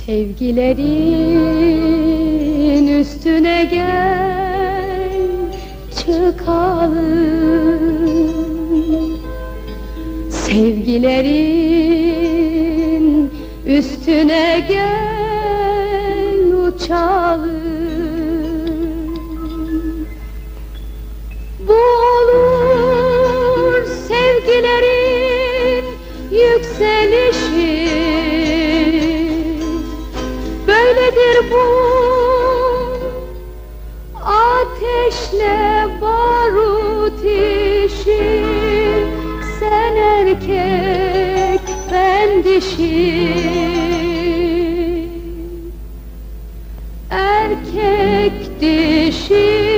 Sevgilerin üstüne gel çıkalım, sevgilerin üstüne gel uçalım. Bu olur sevgilerin yükselişi, böyledir bu ateşle barut işi. Sen erkek, ben dişi, erkek dişi.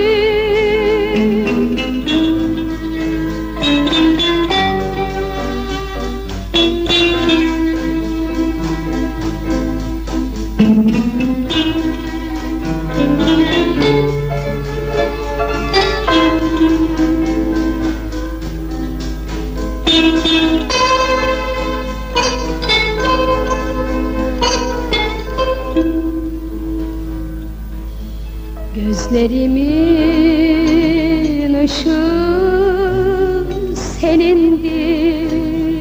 Gözlerimin ışığı senindir.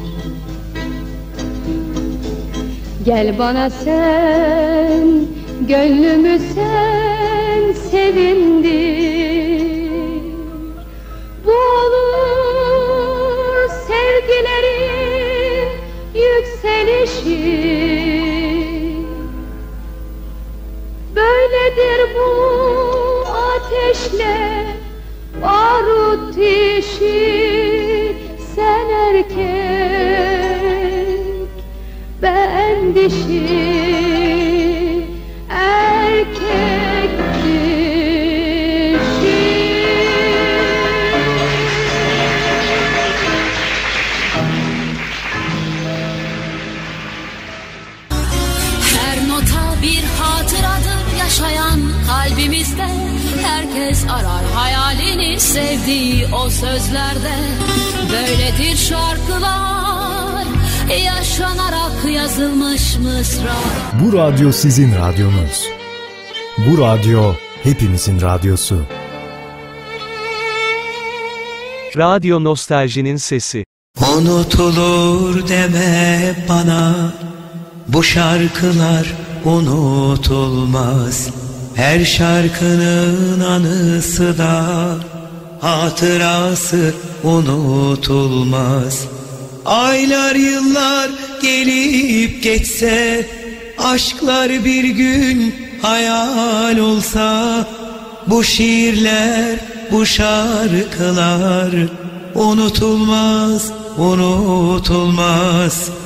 Gel bana sen, gönlümü sen sevindir. Bu olur sevgilerin yükselişi, böyledir bu ateşle barut işi. Sen erkek, ben dişi, erkek dişi. Her nota bir hatıradır yaşayan kalbimizde. Herkes arar hayalini sevdiği o sözlerde. Böyledir şarkılar, yaşanarak yazılmış mısra. Bu radyo sizin radyonuz. Bu radyo hepimizin radyosu. Radyo Nostaljinin sesi. Unutulur deme bana, bu şarkılar unutulmaz. Her şarkının anısı da, hatırası unutulmaz. Aylar yıllar gelip geçse, aşklar bir gün hayal olsa, bu şiirler, bu şarkılar unutulmaz, unutulmaz.